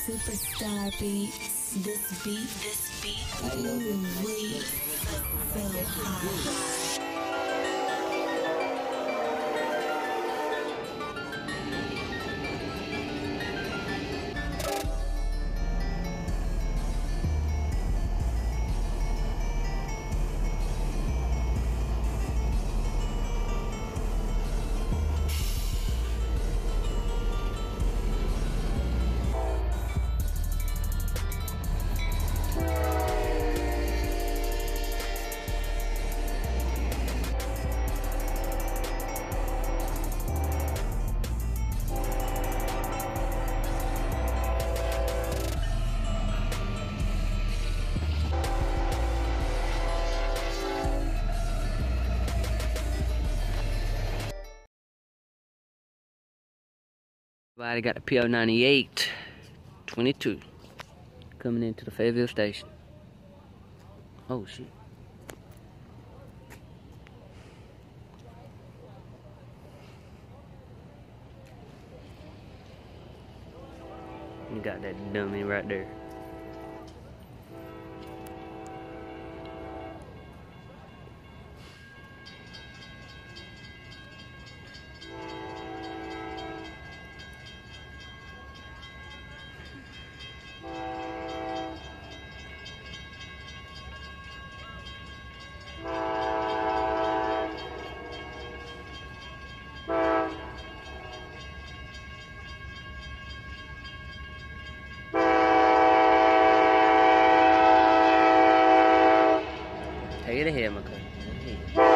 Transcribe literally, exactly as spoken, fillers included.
Superstar beats. This beat, this beat, ooh, we so high. Everybody got the P O ninety-eight twenty-two coming into the Fayetteville station. Oh shit. You got that dummy right there. Take it ahead, my cousin.